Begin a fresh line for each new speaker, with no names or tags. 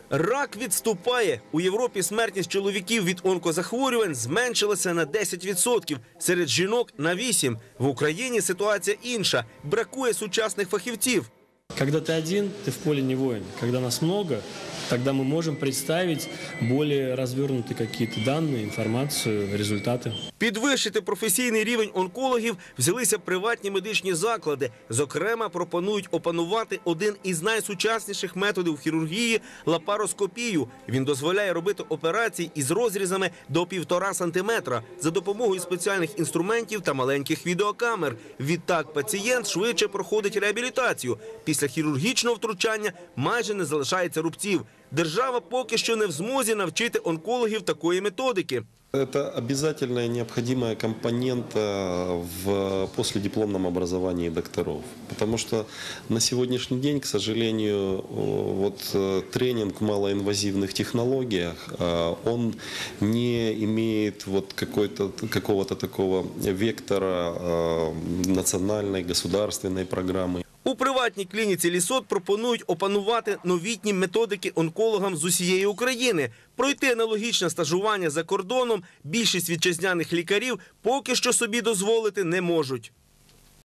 Рак відступає. У Європі смертність чоловіків від онкозахворювань зменшилася на 10%, серед жінок – на 8%. В Україні ситуація інша. Бракує сучасних фахівців.
Когда ты один, ты в поле не воин. Когда нас много, тогда мы можем представить более развернутые какие-то данные, информацию, результаты.
Підвищити професійний рівень онкологів взялися приватні медичні заклади. Зокрема, пропонують опанувати один із найсучасніших методів хірургії – лапароскопію. Він дозволяє робити операції із розрізами до 1,5 сантиметра за допомогою спеціальних інструментів та маленьких відеокамер. Відтак пацієнт швидше проходить реабілітацію. Після хірургічного втручання майже не залишається рубців. Держава поки що не в змозі навчити онкологів такої методики.
Это обязательная необходимая компонента в последипломном образовании докторов. Потому что на сегодняшний день, к сожалению, тренинг в малоинвазивных технологиях, он не имеет какого-то такого вектора национальной, государственной программы.
У приватній клініці «Лісот» пропонують опанувати новітні методики онкологам з усієї України. Пройти аналогічне стажування за кордоном більшість вітчизняних лікарів поки що собі дозволити не можуть.